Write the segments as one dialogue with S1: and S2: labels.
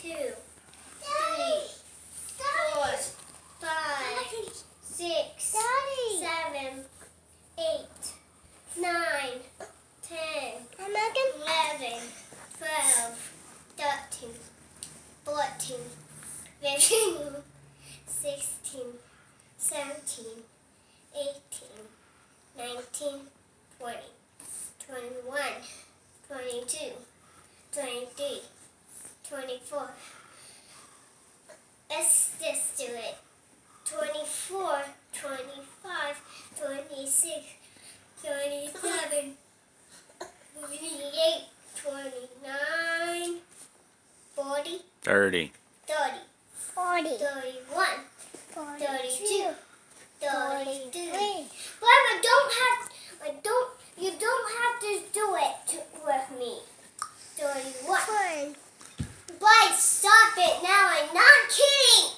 S1: 2, 3, 4, 5, 6, 7, 8, 9, 10, 11, 12, 13, 14, 15, 16, 17, 18, 19, 20, 21, 22, 23, 24. Let's just do it. 24, 25, 26, 27, 28, 29, 40,
S2: 30,
S1: 30, 31, 32, 33. But you don't have to do it with me. 31. But stop it now, I'm not kidding.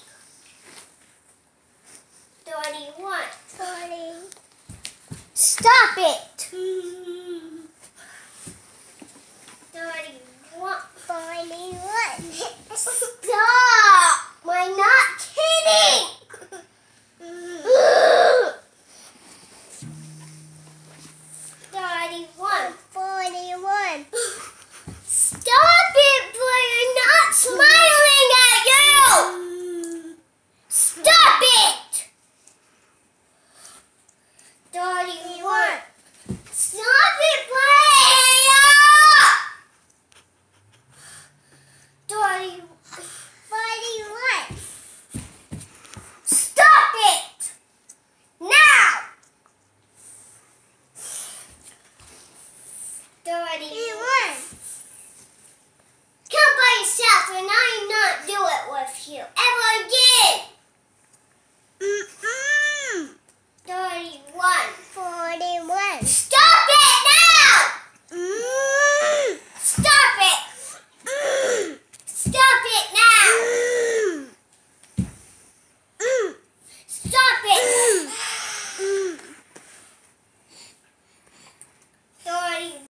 S1: 31. Stop it.